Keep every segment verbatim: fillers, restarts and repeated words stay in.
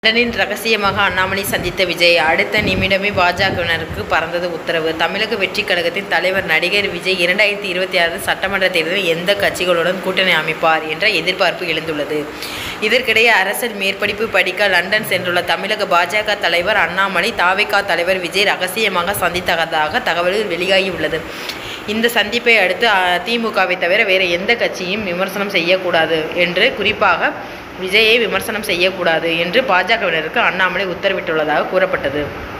லண்டனில் ரகசியமாக அண்ணாமலை சந்தித்த விஜய். அடுத்த நிமிடமே பாஜகவினருக்கு பறந்தது உத்தரவு. தமிழக வெற்றிக் கழகத்தின் தலைவர் நடிகர் விஜய் இரண்டாயிரத்தி இருபத்தி ஆறு சட்டமன்ற தேர்தலில் எந்த கட்சிகளுடன் கூட்டணி அமைப்பார் என்ற எதிர்பார்ப்பு எழுந்துள்ளது. இதற்கிடையே அரசியல் மேற்படிப்பு படிக்க லண்டன் சென்றுள்ள தமிழக பாஜக தலைவர் அண்ணாமலை தாவேகா தலைவர் விஜய் ரகசியமாக சந்தித்ததாக தகவல்கள் வெளியாகியுள்ளது. இந்த சந்திப்பை அடுத்து திமுகவை தவிர வேறு எந்த கட்சியும் விமர்சனம் செய்யக்கூடாது என்று, குறிப்பாக விஜயை விமர்சனம் செய்யக்கூடாது என்று பாஜகவினருக்கு அண்ணாமலை உத்தரவிட்டுள்ளதாக கூறப்பட்டது.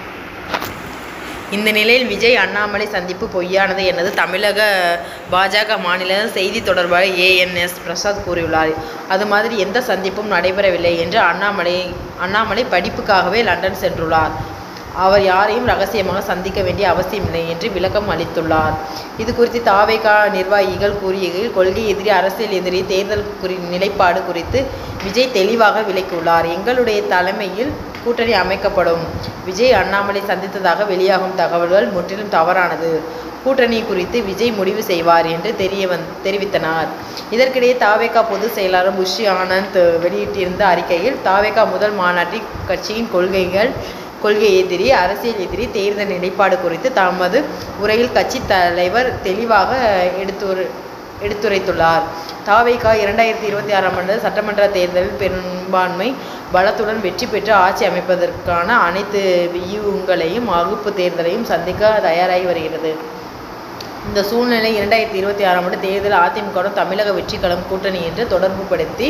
இந்த நிலையில் விஜய் அண்ணாமலை சந்திப்பு பொய்யானது எனது தமிழக பாஜக மாநில செய்தி தொடர்பாளர் ஏ என் எஸ் பிரசாத் கூறியுள்ளார். அது மாதிரி எந்த சந்திப்பும் நடைபெறவில்லை என்று அண்ணாமலை அண்ணாமலை படிப்புக்காகவே லண்டன் சென்றுள்ளார். அவர் யாரையும் ரகசியமாக சந்திக்க வேண்டிய அவசியமில்லை என்று விளக்கம் அளித்துள்ளார். இது குறித்து தாவேகா நிர்வாகிகள் கூறியதில் கொள்கை எதிரி, அரசியல் எதிரி, தேர்தல் குறி நிலைப்பாடு குறித்து விஜய் தெளிவாக விளக்கியுள்ளார். எங்களுடைய தலைமையில் கூட்டணி அமைக்கப்படும். விஜய் அண்ணாமலை சந்தித்ததாக வெளியாகும் தகவல்கள் முற்றிலும் தவறானது. கூட்டணி குறித்து விஜய் முடிவு செய்வார் என்று தெரிய வந் தெரிவித்தனர். இதற்கிடையே தாவேகா பொதுச் செயலாளர் புஷி ஆனந்த் வெளியிட்டிருந்த அறிக்கையில், தாவேகா முதல் மாநாட்டில் கட்சியின் கொள்கைகள் கொள்கை எதிரி, அரசியல் எதிரி, தேர்தல் நிலைப்பாடு குறித்து தமது உரையில் கட்சி தலைவர் தெளிவாக எடுத்துரை எடுத்துரைத்துள்ளார். தாவேகா இரண்டாயிரத்தி இருபத்தி ஆறாம் ஆண்டு சட்டமன்ற தேர்தலில் பெரும்பான்மை பலத்துடன் வெற்றி பெற்று ஆட்சி அமைப்பதற்கான அனைத்து வியூகங்களையும் வகுப்பு தேர்தலையும் சந்திக்க தயாராகி வருகிறது. இந்த சூழ்நிலை இரண்டாயிரத்தி இருபத்தி ஆறாம் ஆண்டு தேர்தல் அதிமுகவுடன் தமிழக வெற்றிக் கழகம் கூட்டணி என்று தொடர்புபடுத்தி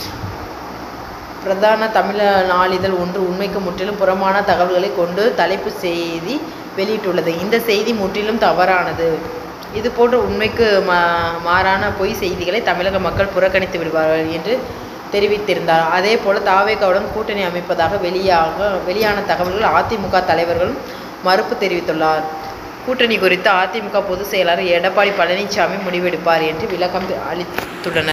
பிரதான தமிழ் நாளிதழ் ஒன்று உண்மைக்கு முற்றிலும் புறம்பான தகவல்களை கொண்டு தலைப்பு செய்தி வெளியிட்டுள்ளது. இந்த செய்தி முற்றிலும் தவறானது. இதுபோன்ற உண்மைக்கு மா மாறான பொய் செய்திகளை தமிழக மக்கள் புறக்கணித்து விடுவார்கள் என்று தெரிவித்திருந்தார். அதே போல தாவேகாவுடன் கூட்டணி அமைப்பதாக வெளியாக வெளியான தகவல்கள் அதிமுக தலைவர்களும் மறுப்பு தெரிவித்துள்ளார். கூட்டணி குறித்து அதிமுக பொதுச் செயலாளர் எடப்பாடி பழனிசாமி முடிவெடுப்பார் என்று விளக்கம் அளித்துள்ளனர்.